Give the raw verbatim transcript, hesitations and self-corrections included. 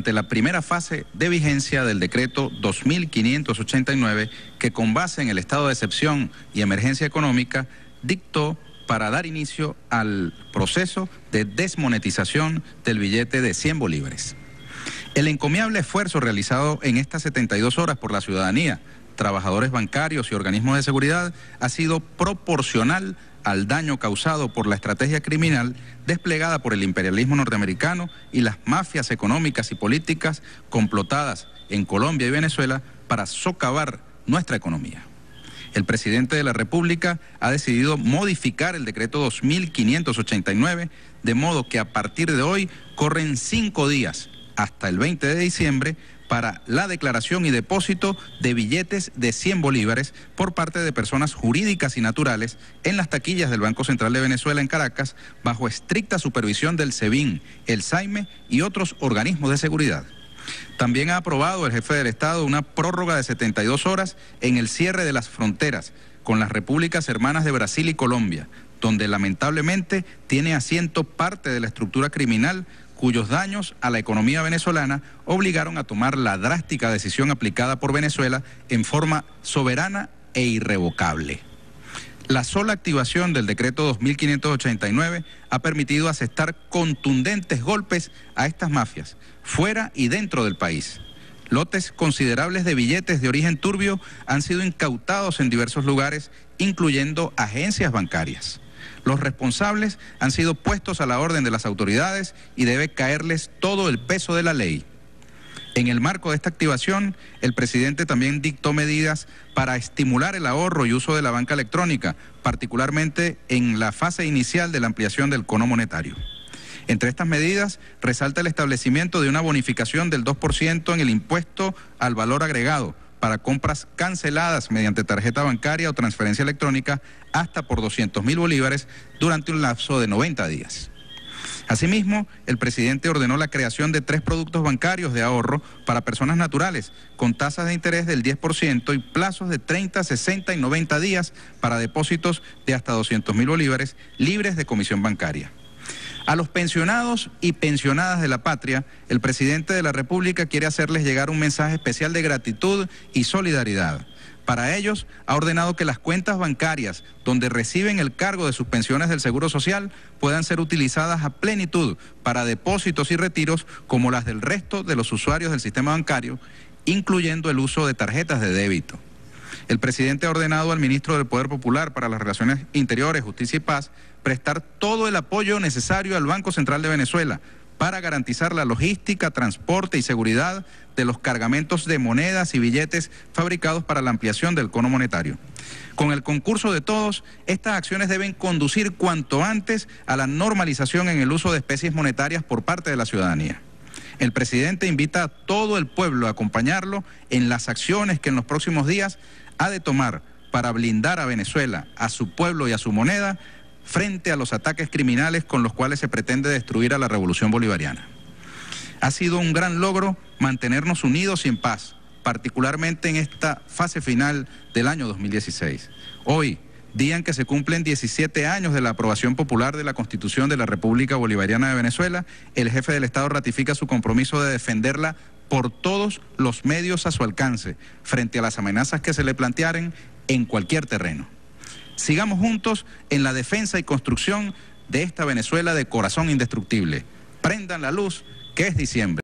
ante la primera fase de vigencia del decreto dos mil quinientos ochenta y nueve, que con base en el estado de excepción y emergencia económica dictó para dar inicio al proceso de desmonetización del billete de cien bolívares. El encomiable esfuerzo realizado en estas setenta y dos horas por la ciudadanía, trabajadores bancarios y organismos de seguridad ha sido proporcional al daño causado por la estrategia criminal desplegada por el imperialismo norteamericano y las mafias económicas y políticas complotadas en Colombia y Venezuela para socavar nuestra economía. El presidente de la República ha decidido modificar el decreto dos mil quinientos ochenta y nueve, de modo que a partir de hoy corren cinco días hasta el veinte de diciembre para la declaración y depósito de billetes de cien bolívares por parte de personas jurídicas y naturales en las taquillas del Banco Central de Venezuela en Caracas, bajo estricta supervisión del SEBIN, el SAIME y otros organismos de seguridad. También ha aprobado el jefe del Estado una prórroga de setenta y dos horas en el cierre de las fronteras con las repúblicas hermanas de Brasil y Colombia, donde lamentablemente tiene asiento parte de la estructura criminal cuyos daños a la economía venezolana obligaron a tomar la drástica decisión aplicada por Venezuela en forma soberana e irrevocable. La sola activación del decreto dos mil quinientos ochenta y nueve ha permitido asestar contundentes golpes a estas mafias, fuera y dentro del país. Lotes considerables de billetes de origen turbio han sido incautados en diversos lugares, incluyendo agencias bancarias. Los responsables han sido puestos a la orden de las autoridades y debe caerles todo el peso de la ley. En el marco de esta activación, el presidente también dictó medidas para estimular el ahorro y uso de la banca electrónica, particularmente en la fase inicial de la ampliación del cono monetario. Entre estas medidas, resalta el establecimiento de una bonificación del dos por ciento en el impuesto al valor agregado para compras canceladas mediante tarjeta bancaria o transferencia electrónica hasta por doscientos mil bolívares durante un lapso de noventa días. Asimismo, el presidente ordenó la creación de tres productos bancarios de ahorro para personas naturales con tasas de interés del diez por ciento y plazos de treinta, sesenta y noventa días para depósitos de hasta doscientos mil bolívares libres de comisión bancaria. A los pensionados y pensionadas de la patria, el presidente de la República quiere hacerles llegar un mensaje especial de gratitud y solidaridad. Para ellos, ha ordenado que las cuentas bancarias donde reciben el cargo de sus pensiones del Seguro Social puedan ser utilizadas a plenitud para depósitos y retiros como las del resto de los usuarios del sistema bancario, incluyendo el uso de tarjetas de débito. El presidente ha ordenado al ministro del Poder Popular para las Relaciones Interiores, Justicia y Paz prestar todo el apoyo necesario al Banco Central de Venezuela para garantizar la logística, transporte y seguridad de los cargamentos de monedas y billetes fabricados para la ampliación del cono monetario. Con el concurso de todos, estas acciones deben conducir cuanto antes a la normalización en el uso de especies monetarias por parte de la ciudadanía. El presidente invita a todo el pueblo a acompañarlo en las acciones que en los próximos días ha de tomar para blindar a Venezuela, a su pueblo y a su moneda frente a los ataques criminales con los cuales se pretende destruir a la revolución bolivariana. Ha sido un gran logro mantenernos unidos y en paz, particularmente en esta fase final del año dos mil dieciséis. Hoy, día en que se cumplen diecisiete años de la aprobación popular de la Constitución de la República Bolivariana de Venezuela, el jefe del Estado ratifica su compromiso de defenderla por todos los medios a su alcance, frente a las amenazas que se le plantearen en cualquier terreno. Sigamos juntos en la defensa y construcción de esta Venezuela de corazón indestructible. Prendan la luz, que es diciembre.